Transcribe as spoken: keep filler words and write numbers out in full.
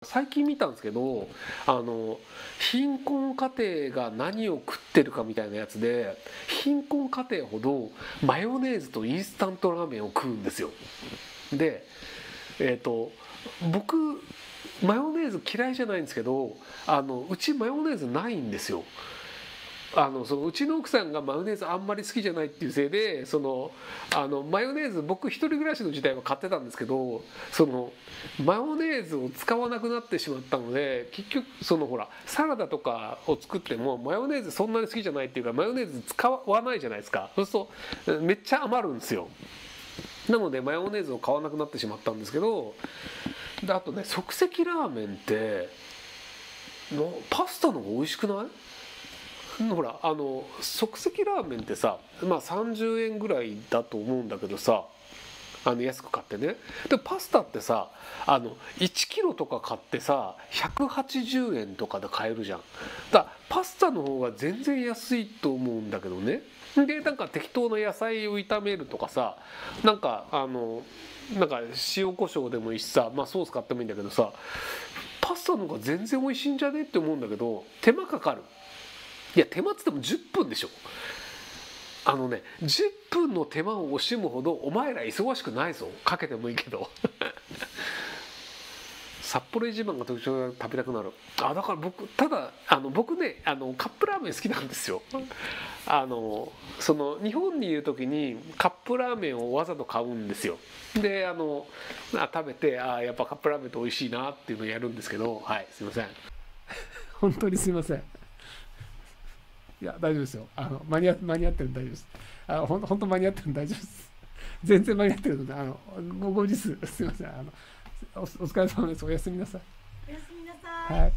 最近見たんですけど、あの貧困家庭が何を食ってるかみたいなやつで、貧困家庭ほどマヨネーズとインスタントラーメンを食うんですよ。で、えっと僕マヨネーズ嫌いじゃないんですけど、あのうちマヨネーズないんですよ。あのそのうちの奥さんがマヨネーズあんまり好きじゃないっていうせいで、そのあのマヨネーズ僕一人暮らしの時代は買ってたんですけど、そのマヨネーズを使わなくなってしまったので、結局そのほらサラダとかを作ってもマヨネーズそんなに好きじゃないっていうか、マヨネーズ使わないじゃないですか。そうするとめっちゃ余るんですよ。なのでマヨネーズを買わなくなってしまったんですけど、であとね、即席ラーメンってのパスタの方が美味しくない？ほらあの即席ラーメンってさ、まあさんじゅうえんぐらいだと思うんだけどさ、あの安く買ってね。でパスタってさ、あのいちキロとか買ってさひゃくはちじゅうえんとかで買えるじゃん。だからパスタの方が全然安いと思うんだけどね。でなんか適当な野菜を炒めるとかさ、なんかあのなんか塩コショウでもいいしさ、まあソース買ってもいいんだけどさ、パスタの方が全然美味しいんじゃねって思うんだけど、手間かかる。いや手間っつってもじゅっぷんでしょ。あのね、じゅっぷんの手間を惜しむほどお前ら忙しくないぞ。かけてもいいけど札幌一番が特徴が食べたくなる。あだから僕ただあの僕ね、あのカップラーメン好きなんですよ。あのその日本にいる時にカップラーメンをわざと買うんですよ。であのあ食べて、あやっぱカップラーメンって美味しいなっていうのをやるんですけど、はいすいません本当にすいません。いや大丈夫ですよ。あの間に合間に合ってるんで大丈夫です。あのほん本当間に合ってるんで大丈夫です。全然間に合ってるので、あのご後日すいません。あのおお疲れ様です。おやすみなさい。 おやすみなさい。 はい。